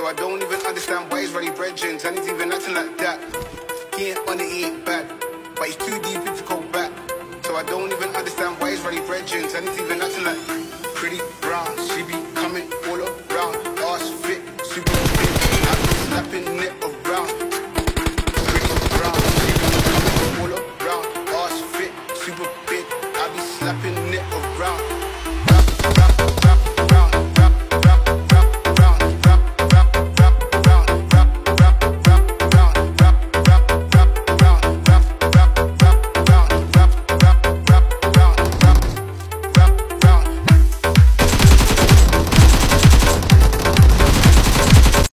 So I don't even understand why he's really brethren, and he's even acting like that. He ain't on it, he ain't bad, but he's too deep in to go back. So I don't even understand why he's really brethren, and he's even acting like pretty brown. She be coming all around, ass fit, super fit. I be slapping it